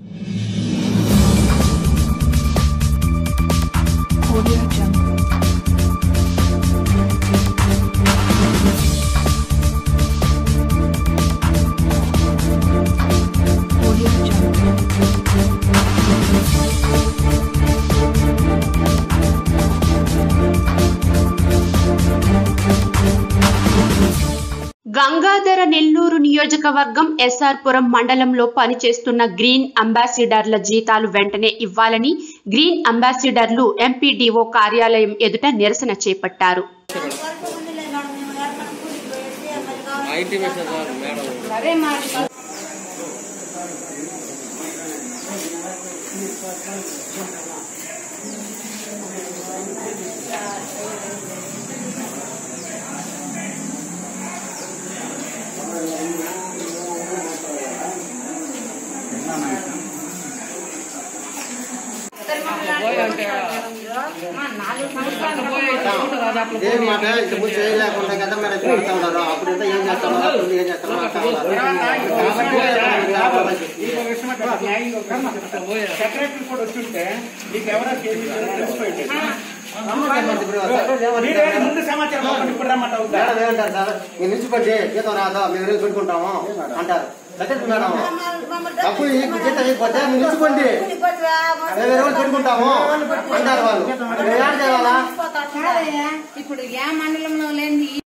గంగాధర నెల్లూరు నియోజకవర్గం ఎస్ఆర్పురం మండలంలో పనిచేస్తున్న గ్రీన్ అంబాసిడర్ల జీతాలు వెంటనే ఇవ్వాలని గ్రీన్ అంబాసిడర్లు ఎంపీడీఓ కార్యాలయం ఎదుట నిరసన చేపట్టారు. ముందు సమాచారం ఇప్పుడు నిలిచిపడి జీతం రాదా మేము పెట్టుకుంటాము అంటారు. డబ్బులు జీతం నిలిచిపోండి పెట్టుకుంటాము అంటారు వాళ్ళు. ఇప్పుడు ఏ మండలంలో లేని